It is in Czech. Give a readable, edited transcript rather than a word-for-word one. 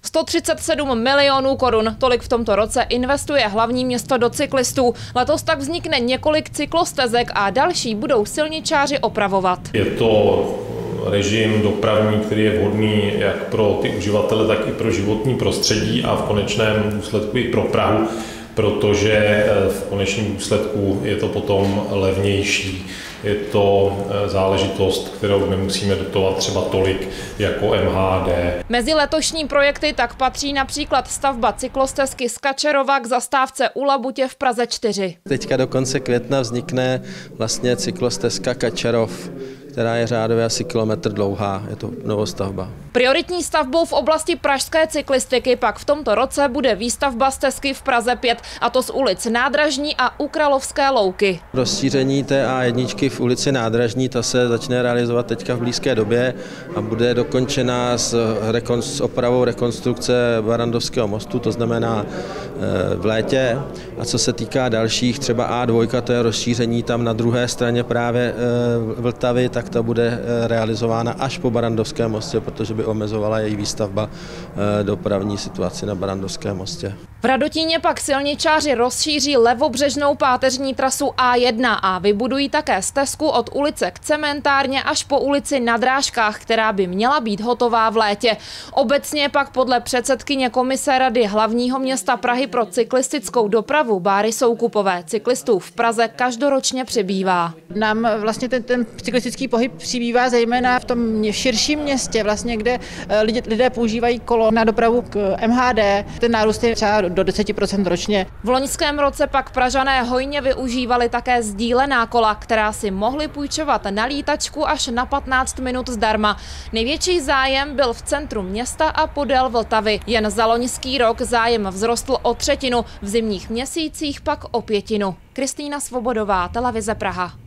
137 milionů korun, tolik v tomto roce investuje hlavní město do cyklistů. Letos tak vznikne několik cyklostezek a další budou silničáři opravovat. Je to režim dopravní, který je vhodný jak pro ty uživatele, tak i pro životní prostředí a v konečném důsledku i pro Prahu, protože v konečném důsledku je to potom levnější. Je to záležitost, kterou nemusíme dotovat třeba tolik jako MHD. Mezi letošní projekty tak patří například stavba cyklostezky z Kačerova k zastávce u Labutě v Praze 4. Teďka do konce května vznikne vlastně cyklostezka Kačerov, která je řádově asi kilometr dlouhá. Je to novostavba. Prioritní stavbou v oblasti pražské cyklistiky pak v tomto roce bude výstavba stezky v Praze 5, a to z ulic Nádražní a u Královské Louky. Rozšíření té A1 v ulici Nádražní, ta se začne realizovat teďka v blízké době a bude dokončena s opravou rekonstrukce Barrandovského mostu, to znamená v létě. A co se týká dalších, třeba A2, to je rozšíření tam na druhé straně právě Vltavy, tak ta bude realizována až po Barrandovském mostě, protože by omezovala její výstavba dopravní situaci na Barrandovském mostě. V Radotíně pak silničáři rozšíří levobřežnou páteřní trasu A1 a vybudují také stezku od ulice k Cementárně až po ulici na Drážkách, která by měla být hotová v létě. Obecně pak podle předsedkyně komise Rady hlavního města Prahy pro cyklistickou dopravu Báry Soukupové cyklistů v Praze každoročně přibývá. Nám vlastně ten cyklistický pohyb přibývá zejména v tom širším městě, vlastně, kde lidé používají kolo na dopravu k MHD. Ten nárůst je třeba do 10% ročně. V loňském roce pak Pražané hojně využívali také sdílená kola, která si mohli půjčovat na lítačku až na 15 minut zdarma. Největší zájem byl v centru města a podél Vltavy. Jen za loňský rok zájem vzrostl o 1/3, v zimních měsících pak o 1/5. Kristýna Svobodová, Televize Praha.